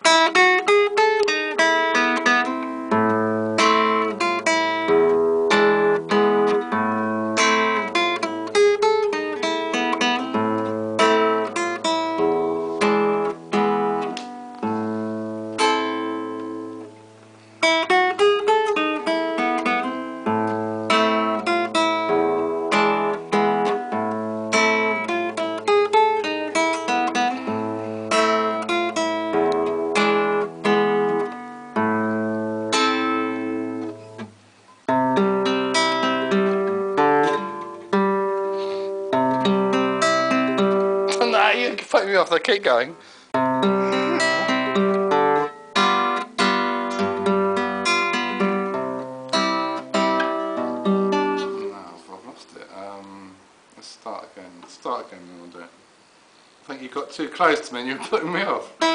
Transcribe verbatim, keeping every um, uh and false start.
No, you can fuck me off, they keep going. No, I've lost it. Um, let's start again. Start again and we'll do it. I think you got too close to me and you're putting me off.